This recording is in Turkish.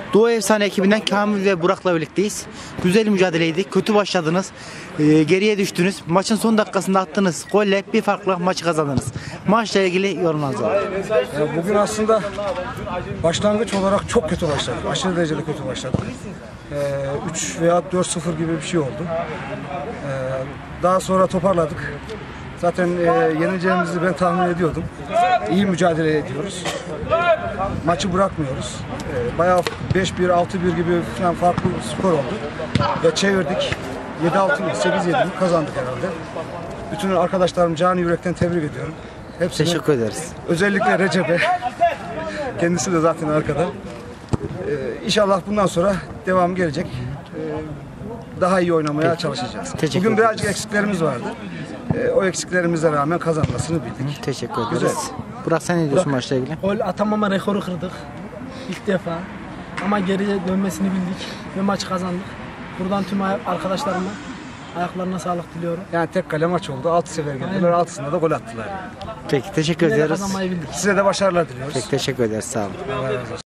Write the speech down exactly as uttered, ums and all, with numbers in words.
Doğu Efsane ekibinden Kamil ve Burak'la birlikteyiz. Güzel mücadeleydi. Kötü başladınız. Ee, geriye düştünüz. Maçın son dakikasında attığınız golle bir farkla maçı kazandınız. Maçla ilgili yorumlarınızı alın. Bugün aslında başlangıç olarak çok kötü başladık. Aşırı derecede kötü başladık. üç veya dört sıfır gibi bir şey oldu. Ee, daha sonra toparladık. Zaten e, yeneceğimizi ben tahmin ediyordum. İyi mücadele ediyoruz. Maçı bırakmıyoruz. E, bayağı beş bir, altı bir gibi falan farklı skor oldu. Ve çevirdik. yedi altı, sekiz yedi kazandık herhalde. Bütün arkadaşlarım canı yürekten tebrik ediyorum. Hepsine, Teşekkür ederiz. özellikle Recep'e. Kendisi de zaten arkada. Ee, İnşallah bundan sonra devam gelecek. Ee, daha iyi oynamaya çalışacağız. Teşekkür Bugün birazcık ederiz. eksiklerimiz vardı. Ee, o eksiklerimize rağmen kazanmasını bildik. Teşekkür ederiz. Güzel. Burak, sen ne diyorsun maçla ilgili? Gol atamama rekoru kırdık ilk defa ama geriye dönmesini bildik ve maçı kazandık. Buradan tüm arkadaşlarıma ayaklarına sağlık diliyorum. Yani tek kale maç oldu. altı sefer geldiler. altısında da gol attılar. Peki, teşekkür Yine de ediyoruz. kazanmayı bildik. Size de başarılar diliyoruz. Peki, teşekkür ederiz. Sağ olun.